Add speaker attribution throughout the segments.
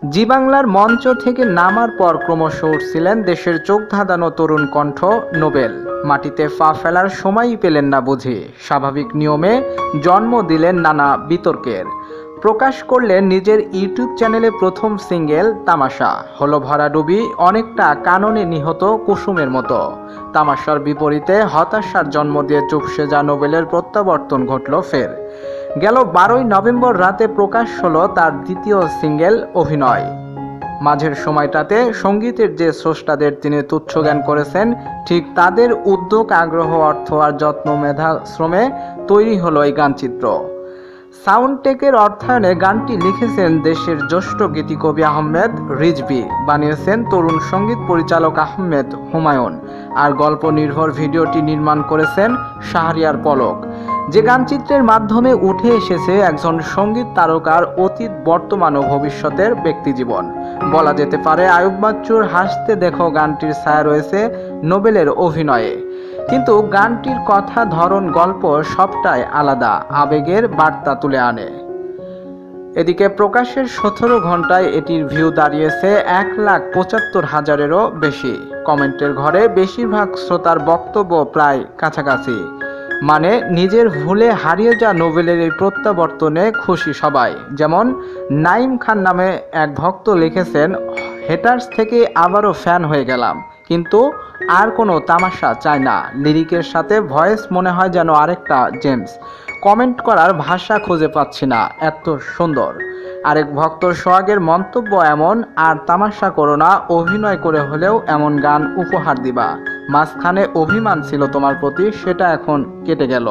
Speaker 1: জি বাংলার মঞ্চ থেকে নামার পর ক্রমশ উঠছিলেন দেশের চোখ ধাঁধানো তরুণ কণ্ঠ নোবেল। মাটিতে পা ফেলার সময়ই পেলেন না বুঝি, স্বাভাবিক নিয়মে জন্ম দিলেন নানা বিতর্কের। প্রকাশ করলেন নিজের ইউটিউব চ্যানেলে প্রথম সিঙ্গেল তামাশা। হলো ভরাডুবি, অনেকটা কাননে নিহত কুসুমের মতো। তামাশার বিপরীতে হতাশার জন্ম দিয়ে চুপসে যা নোবেলের প্রত্যাবর্তন ঘটল ফের। গেল 12ই নভেম্বর রাতে প্রকাশ হলো তার দ্বিতীয় সিঙ্গেল অভিনয়। মাঝের সময়টাতে সঙ্গীতের যে স্রষ্টাদের তিনি তুচ্ছ জ্ঞান করেছেন, ঠিক তাদের উদ্যোগ, আগ্রহ, অর্থ আর যত্ন মেধা শ্রমে তৈরি হলো এই গানচিত্র। সাউন্ডটেকের অর্থায়নে গানটি লিখেছেন দেশের জ্যেষ্ঠ গীতিকবি আহমেদ রিজভী, বানিয়েছেন তরুণ সঙ্গীত পরিচালক আহমেদ হুমায়ুন, আর গল্প নির্ভর ভিডিওটি নির্মাণ করেছেন শাহরিয়ার পলক। যে গানচিত্রের মাধ্যমে উঠে এসেছে একজন সঙ্গীত তারকার অতীত, বর্তমান ও ভবিষ্যতের ব্যক্তিজীবন। বলা যেতে পারে আয়ুব বাচ্চুর হাসতে দেখো গানটির ছায়া রয়েছে নোবেলের অভিনয়ে। কিন্তু গানটির কথা, ধরন, গল্প সবটাই আলাদা, আবেগের বার্তা তুলে আনে। এদিকে প্রকাশের 17 ঘন্টায় এটির ভিউ দাঁড়িয়েছে 1,75,000-এরও বেশি। কমেন্টের ঘরে বেশিরভাগ শ্রোতার বক্তব্য প্রায় কাছাকাছি, মানে নিজের ভুলে হারিয়ে যা নোবেলের এই প্রত্যাবর্তনে খুশি সবাই। যেমন নাইম খান নামে এক ভক্ত লিখেছেন, হেটার্স থেকে আবারও ফ্যান হয়ে গেলাম, কিন্তু আর কোনো তামাশা চাই না। লিরিকের সাথে ভয়েস মনে হয় যেন আরেকটা জেমস। কমেন্ট করার ভাষা খুঁজে পাচ্ছি না, এত সুন্দর। আরেক ভক্ত সোহাগের মন্তব্য এমন, আর তামাশা করো না, অভিনয় করে হলেও এমন গান উপহার দিবা। মাঝখানে অভিমান ছিল তোমার প্রতি, সেটা এখন কেটে গেল।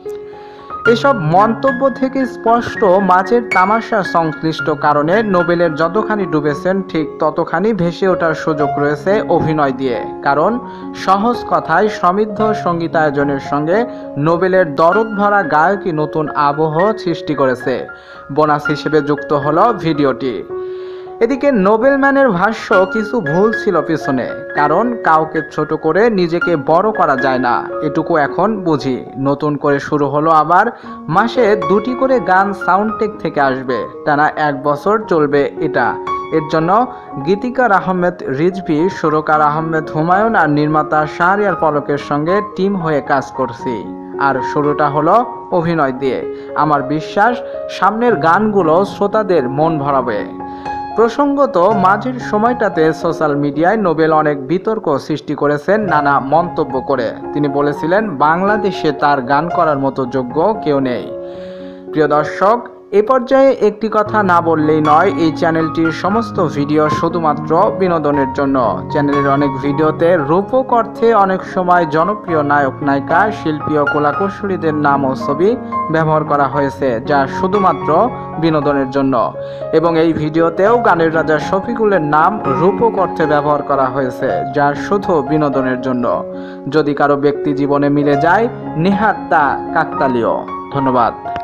Speaker 1: এসব মন্তব্য থেকে স্পষ্ট মাঝের তামাশা সংশ্লিষ্ট কারণে নোবেলের যতখানি ডুবেছেন, ঠিক ততখানি ভেসে ওঠার সুযোগ রয়েছে অভিনয় দিয়ে। কারণ সহজ কথায় সমৃদ্ধ সঙ্গীতায়োজনের সঙ্গে নোবেলের দরদ ভরা গায়কই নতুন আবহ সৃষ্টি করেছে। বোনাস হিসেবে যুক্ত হলো ভিডিওটি। এদিকে নোবেলম্যানের ভাষ্য, কিছু ভুল ছিল পিছনে, কারণ কাউকে ছোট করে নিজেকে বড় করা যায় না, এটুকু এখন বুঝি। নতুন করে শুরু হলো আবার, মাসে 2টি করে গান সাউন্ডটেক থেকে আসবে, টানা 1 বছর চলবে এটা। এর জন্য গীতিকার আহমেদ রিজভী, সুরকার আহমেদ হুমায়ুন আর নির্মাতা শাহরিয়ার পলকের সঙ্গে টিম হয়ে কাজ করছি। আর শুরুটা হলো অভিনয় দিয়ে। আমার বিশ্বাস সামনের গানগুলো শ্রোতাদের মন ভরাবে। প্রসঙ্গত, মাঝের সময়টাতে সোশ্যাল মিডিয়ায় নোবেল অনেক বিতর্ক সৃষ্টি করেছেন নানা মন্তব্য করে। তিনি বলেছিলেন, বাংলাদেশে তার গান করার মতো যোগ্য কেউ নেই। প্রিয় দর্শক, এ পর্যায়ে একটি কথা না বললেই নয়, এই চ্যানেলটির সমস্ত ভিডিও শুধুমাত্র বিনোদনের জন্য। চ্যানেলের অনেক ভিডিওতে রূপক অর্থে অনেক সময় জনপ্রিয় নায়ক, নায়িকা, শিল্পী ও কলাকুশলীদের নাম ও ছবি ব্যবহার করা হয়েছে, যা শুধুমাত্র বিনোদনের জন্য। এবং এই ভিডিওতেও গানের রাজা শফিকুলের নাম রূপক অর্থে ব্যবহার করা হয়েছে, যা শুধু বিনোদনের জন্য। যদি কারো ব্যক্তি জীবনে মিলে যায়, নেহাত তা কাকতালীয়। ধন্যবাদ।